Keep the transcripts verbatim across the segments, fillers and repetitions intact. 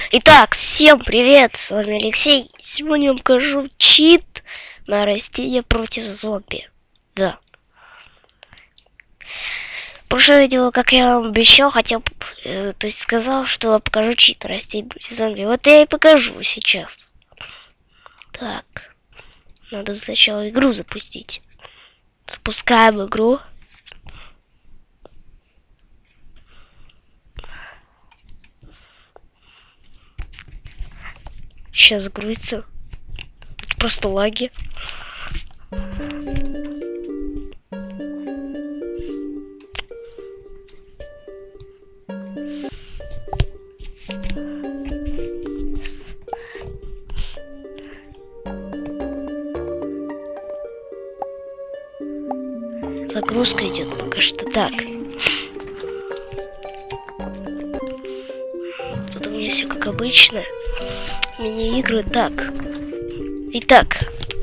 Итак, всем привет, с вами Алексей. Сегодня я вам покажу чит на растения против зомби. Да. Прошлое видео, как я вам обещал, хотел, э, то есть сказал, что покажу чит на растения против зомби. Вот я и покажу сейчас. Так, надо сначала игру запустить. Запускаем игру. Сейчас грузится. Просто лаги. Загрузка идет пока что так. Тут у меня все как обычно. Мини-игры так. Итак.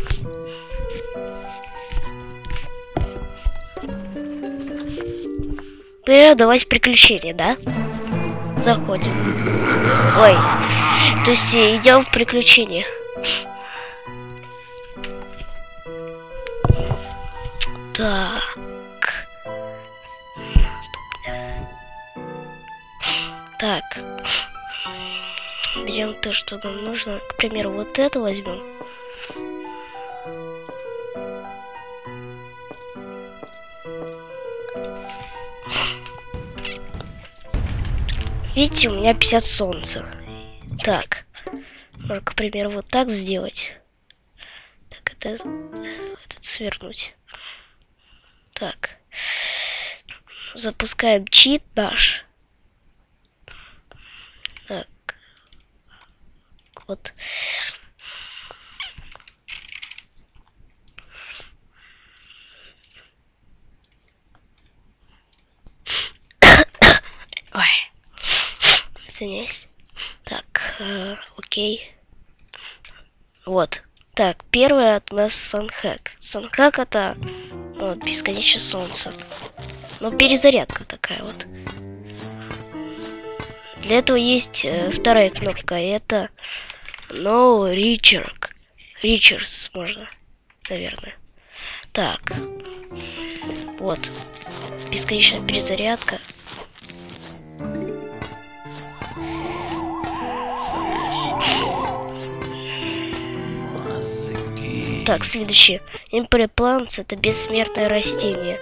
Например, давайте приключения, да? Заходим. Ой. То есть идем в приключения. Так. Так. Берем то, что нам нужно. К примеру, вот это возьмем. Видите, у меня пятьдесят солнца. Так. Можно, к примеру, вот так сделать. Так, это... Этот свернуть. Так. Запускаем чит наш. Так. Вот. Ой. Извиняюсь. Так, э, окей. Вот. Так, первое от нас Санхэк. Санхэк это вот, бесконечное солнце. Ну, перезарядка такая вот. Для этого есть э, вторая кнопка. Это No Recharge. Recharge можно, наверное. Так. Вот. Бесконечная перезарядка. Так, следующее. Emperor Plants это бессмертное растение.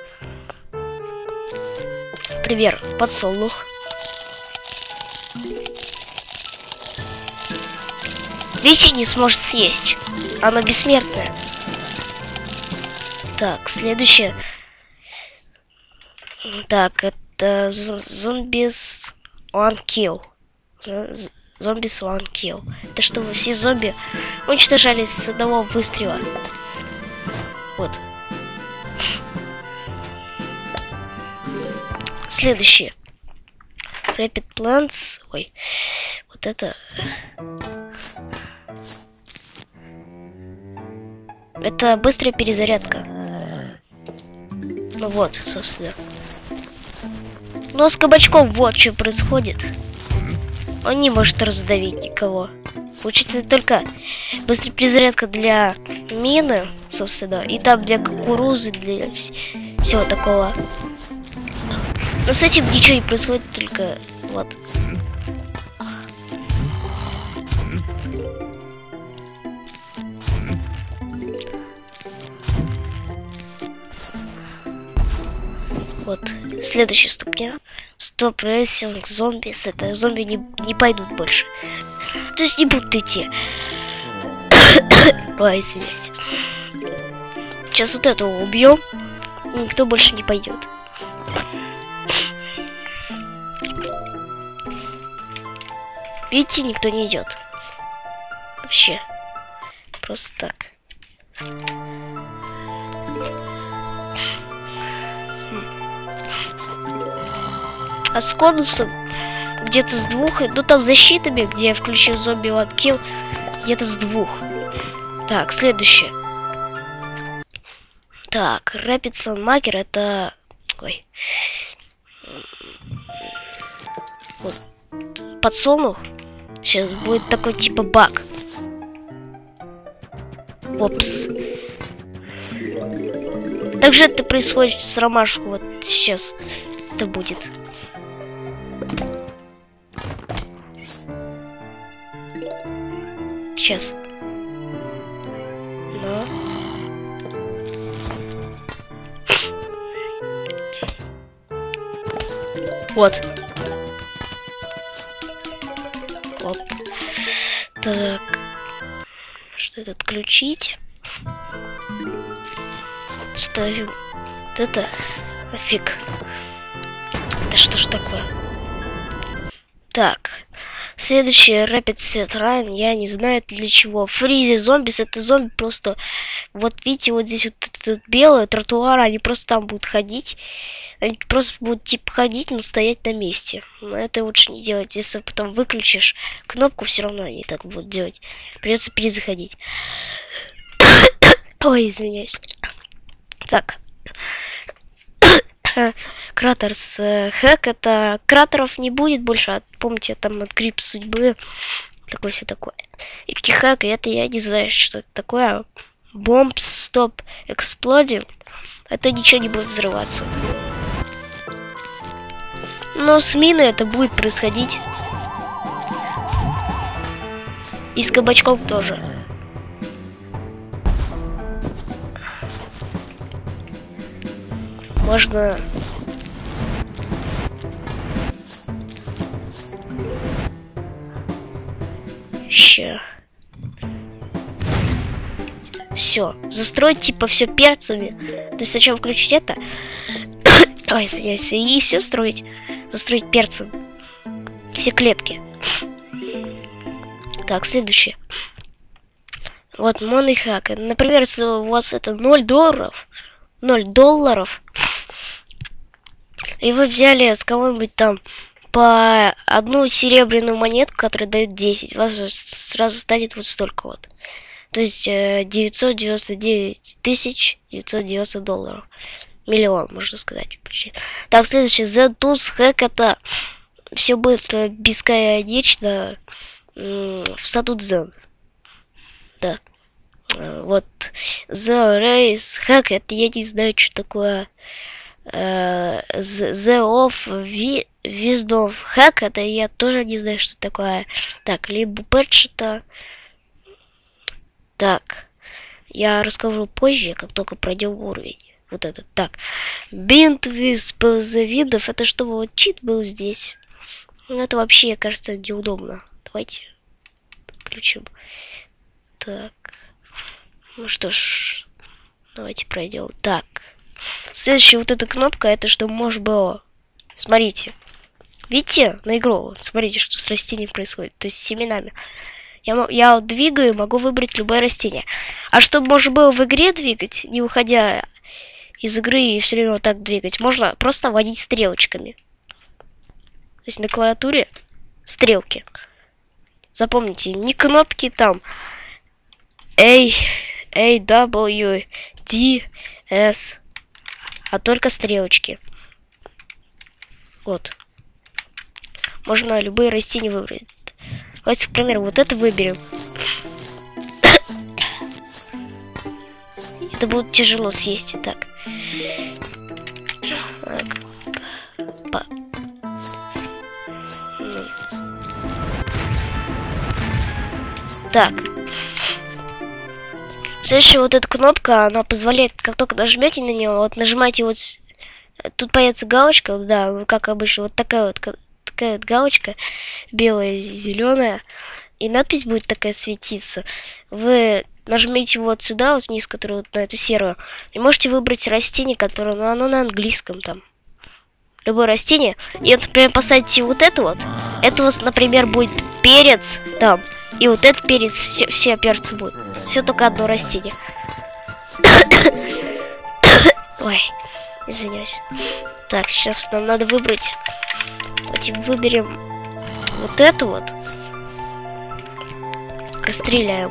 Пример. Подсолнух. Видите, не сможет съесть. Оно бессмертное. Так, следующее. Так, это Zombies One Kill. Zombies One Kill. Это чтобы все зомби уничтожались с одного выстрела. Вот. Следующее. Rapid Plants. Ой. Вот это. Это быстрая перезарядка. Ну вот, собственно. Но с кабачком вот что происходит. Он не может раздавить никого. Получится только быстрая перезарядка для мины, собственно, и там для кукурузы, для всего такого. Но с этим ничего не происходит, только вот. Вот, следующая ступня. Стоп рейтинг зомби. С этого зомби не, не пойдут больше. То есть не будут идти. Ой, извиняюсь. Сейчас вот этого убьем. Никто больше не пойдет. Видите, никто не идет. Вообще. Просто так. А с конусом где-то с двух, ну там защитами, где я включил зомби One Kill, где-то с двух. Так, следующее. Так, Rapid Sunmaker это... Ой. Вот. Подсолнух. Сейчас будет такой типа баг. Опс. Также это происходит с ромашкой. Вот сейчас это будет. Сейчас. Но. Вот. Оп. Так. Что это отключить? Ставим. Вот это. Фиг. Да что ж такое? Так. Следующий Rapid Set Ryan. Я не знаю для чего. Фризи зомбис. Это зомби просто. Вот видите, вот здесь вот этот белый тротуар. Они просто там будут ходить. Они просто будут типа ходить, но стоять на месте. Но это лучше не делать. Если потом выключишь кнопку, все равно они так будут делать. Придется перезаходить. Ой, извиняюсь. Так. Кратерс хэк. Это кратеров не будет больше. А, помните, там от гриб судьбы. Такое все такое. И хэк, это я не знаю, что это такое. Бомб стоп эксплодинг. Это ничего не будет взрываться. Но с миной это будет происходить. И с кабачком тоже. Можно... Ща. Все. Застроить типа все перцами. То есть сначала включить это. Ой, извиняюсь. И все строить. Застроить перцем. Все клетки. Так, следующее. Вот money hack. Например, если у вас это ноль долларов. ноль долларов. И вы взяли с кого-нибудь там по одну серебряную монетку, которая дает десять. У вас сразу станет вот столько вот. То есть девятьсот девяносто девять тысяч девятьсот девяносто долларов. Миллион, можно сказать. Почти. Так, следующее. The Tools Hack. Это все будет бесконечно в саду Дзен. Да. Вот. The Race Hack. Это я не знаю, что такое. The Of Wisdom Hack. Это я тоже не знаю, что такое. Так, либо патч это. Так. Я расскажу позже, как только пройдем уровень. Вот этот. Так. Bind with the видов. Это чтобы вот чит был здесь. Это вообще, кажется, неудобно. Давайте включим. Так. Ну что ж. Давайте пройдем. Так. Следующая вот эта кнопка, это что может было. Смотрите. Видите на игру? Вот, смотрите, что с растением происходит. То есть с семенами. Я, я вот двигаю, могу выбрать любое растение. А чтобы можно было в игре двигать, не уходя из игры и все время вот так двигать, можно просто водить стрелочками. То есть на клавиатуре стрелки. Запомните, не кнопки там A, A, W, D, S, а только стрелочки. Вот. Можно любые растения выбрать. Давайте, к примеру, вот это выберем. Это будет тяжело съесть. Так. Так. По... Так. Следующая вот эта кнопка, она позволяет, как только нажмете на нее, вот нажимаете вот... Тут появится галочка, да, ну как обычно, вот такая вот, такая вот галочка, белая, зеленая, и надпись будет такая светиться. Вы нажмите вот сюда, вот вниз, которую вот на эту серую, и можете выбрать растение, которое, ну, оно на английском там. Любое растение. И вот, например, посадите вот это вот. Это вот, например, будет перец там. И вот этот перец, все, все перцы будут. Все только одно растение. Ой, извиняюсь. Так, сейчас нам надо выбрать. Давайте выберем вот эту вот. Расстреляем.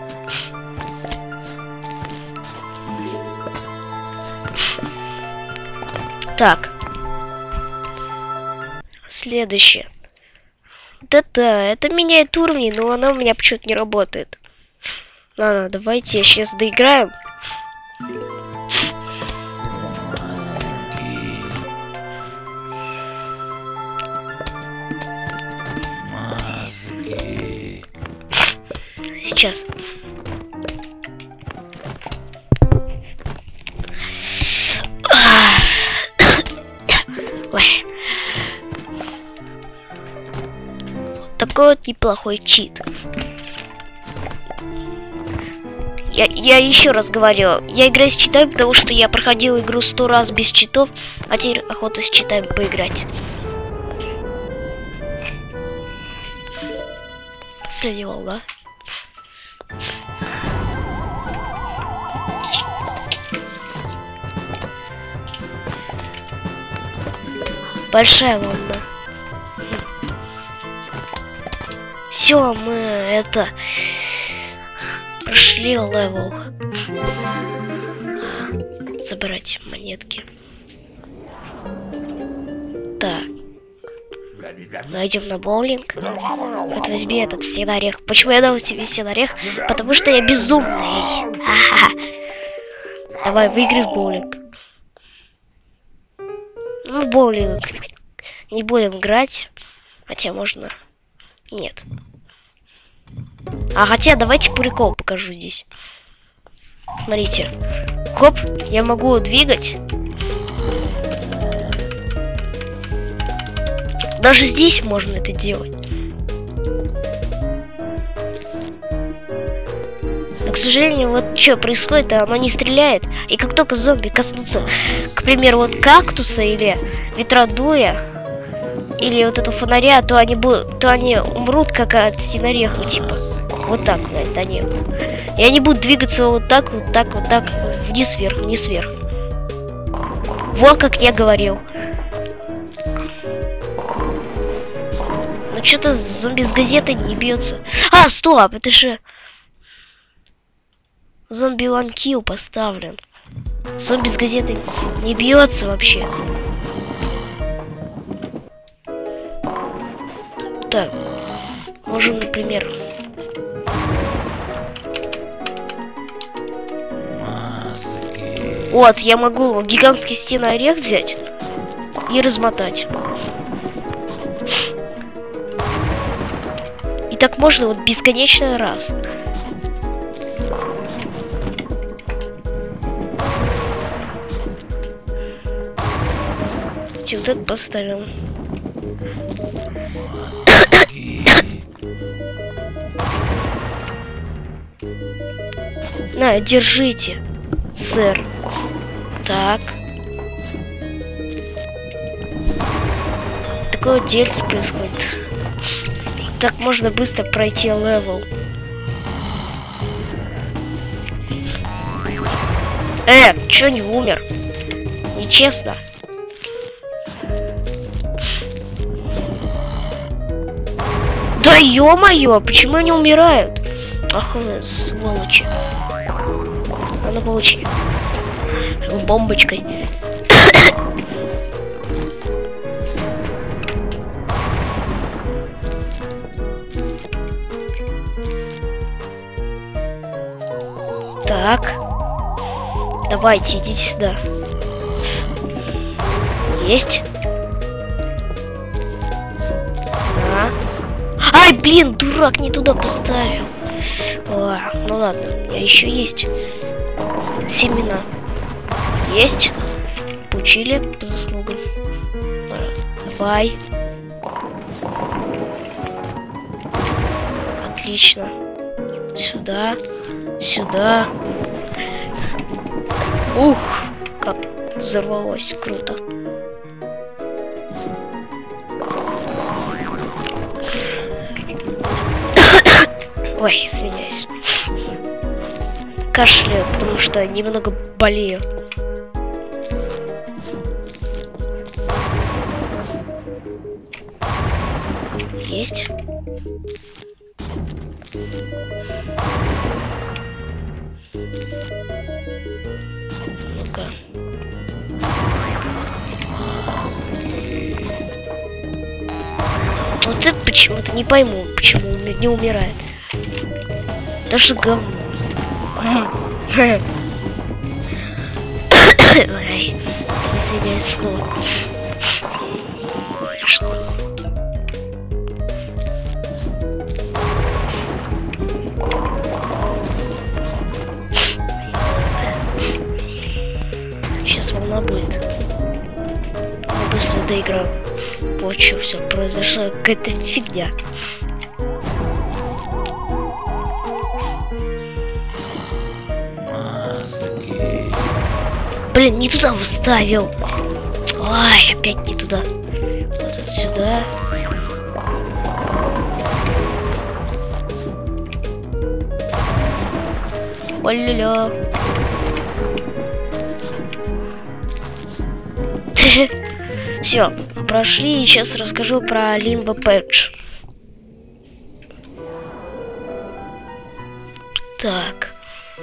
Так. Следующее. Вот вот это, это меняет уровни, но она у меня почему-то не работает. Ладно, давайте сейчас доиграем. Сейчас. Ой. Такой вот неплохой чит. Я, я еще раз говорю, я играю с читами, потому что я проходил игру сто раз без читов, а теперь охота с читами поиграть. Последняя волна. Большая волна. Все, мы это прошли левел. Забирать монетки. Так. Найдем на боулинг. Вот возьми этот стенорех. Почему я дал тебе стенорех? Потому что я безумный. Ха-ха. Давай, выиграй в боулинг. Ну, боулинг не будем играть. Хотя можно. Нет. А хотя давайте прикол покажу здесь. Смотрите. Хоп, я могу двигать. Даже здесь можно это делать. Но, к сожалению, вот что происходит, оно не стреляет. И как только зомби коснутся, к примеру, вот кактуса или ветродуя, или вот этого фонаря, то они будут, то они умрут как от стенореха, типа. Вот так, вот они. И они будут двигаться вот так, вот так, вот так, вниз, вверх, вниз, вверх. Вот как я говорил. Ну что-то зомби с газетой не бьется. А, стоп, это же зомби one kill поставлен. Зомби с газетой не бьется вообще. Так, можем, например, вот, я могу гигантский стенорех взять и размотать. И так можно вот бесконечно раз. Вот это поставим. На, держите, сэр. Так. Такое дельце происходит. Так можно быстро пройти левел. Э, чё не умер? Нечестно. Да ё-моё, почему они умирают? Ах, сволочи. А ну получи. Бомбочкой. Так. Давайте, идите сюда. Есть. На. Ай, блин, дурак, не туда поставил. О, ну ладно, у меня еще есть семена. Есть. Получили по заслугам. Давай. Отлично. Сюда. Сюда. Ух, как взорвалось. Круто. Ой, извиняюсь. Кашляю, потому что немного болею. Есть. Ну-ка. Вот это почему-то не пойму, почему он не умирает. Даже говно. Ой, извиняюсь снова. Что? Сейчас волна будет. Я быстро доиграл. Вот что все произошло, какая-то фигня. Блин, не туда выставил. Ой, опять не туда. Вот это сюда. Ой-ля-ля. Все, прошли, и сейчас расскажу про Limbo Patch. Так.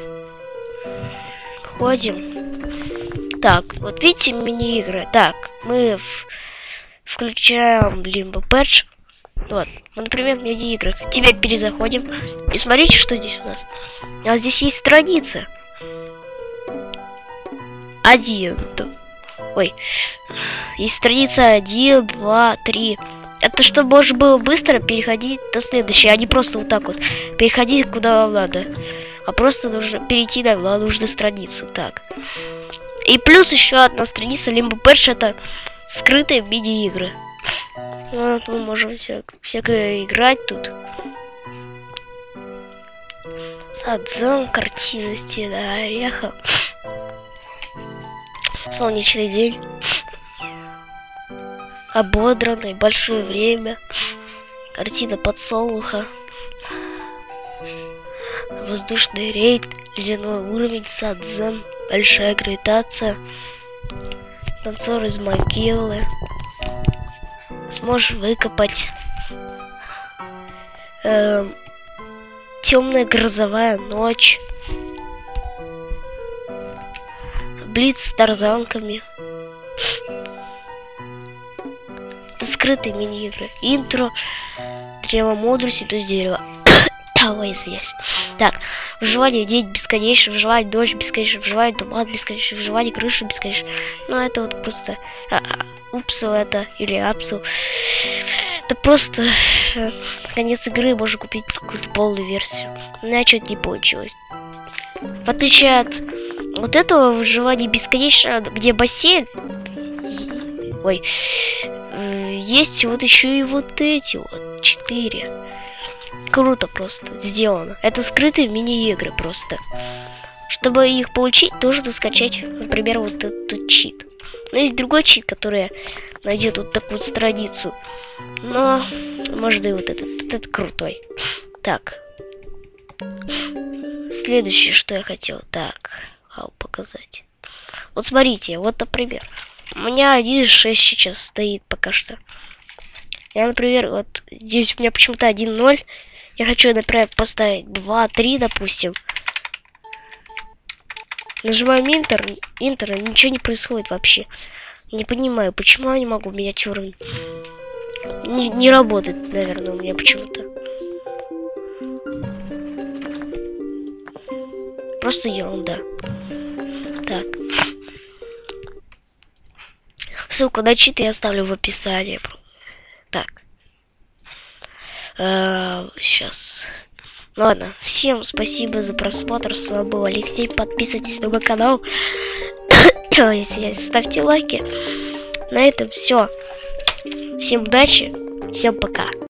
Ходим. Так, вот видите мини-игры. Так, мы в... включаем Limbo Patch. Вот, ну, например, мини-игры. Теперь перезаходим. И смотрите, что здесь у нас. А здесь есть страницы. Один. Ой. Есть страница один, два, три. Это чтобы можно было быстро переходить до следующей, а не просто вот так вот переходить куда вам надо. А просто нужно перейти на нужную страницу. Так. И плюс еще одна страница Limbo Patch, это скрытые мини-игры. Вот, мы можем вся, всякое играть тут. Садзан, картина, стена ореха. Солнечный день. Ободранный, большое время. Картина подсолнуха. Воздушный рейд, ледяной уровень, садзан, большая гравитация. Танцор из могилы. Сможешь выкопать. Эм, темная грозовая ночь. Блиц с тарзанками. Это скрытые мини-игры. Интро. Древо мудрости, то есть дерево. Ой, извиняюсь. Так, выживание день бесконечный, выживание дождь бесконечный, выживание туман бесконечный, выживание крыша бесконечный. Ну, это вот просто упсел это, или апсел. Это просто э, конец игры, можно купить какую-то полную версию. У меня что-то не получилось. В отличие от вот этого выживания бесконечного, где бассейн, ой, э, есть вот еще и вот эти вот четыре. Круто просто сделано. Это скрытые мини-игры просто. Чтобы их получить, нужно скачать, например, вот этот чит. Но есть другой чит, который найдет вот такую страницу. Но можно и вот этот. Вот этот крутой. Так. Следующее, что я хотел. Так. Ау, показать. Вот смотрите, вот, например. У меня один шесть сейчас стоит пока что. Я, например, вот здесь у меня почему-то один ноль. Я хочу, например, поставить два три, допустим. Нажимаем Enter, Enter, ничего не происходит вообще. Не понимаю, почему я не могу менять уровень. Не, не работает, наверное, у меня почему-то. Просто ерунда. Так. Ссылку на чит я оставлю в описании. Так. Сейчас. Ладно, всем спасибо за просмотр. С вами был Алексей. Подписывайтесь на мой канал. Если ставьте лайки. На этом все. Всем удачи. Всем пока.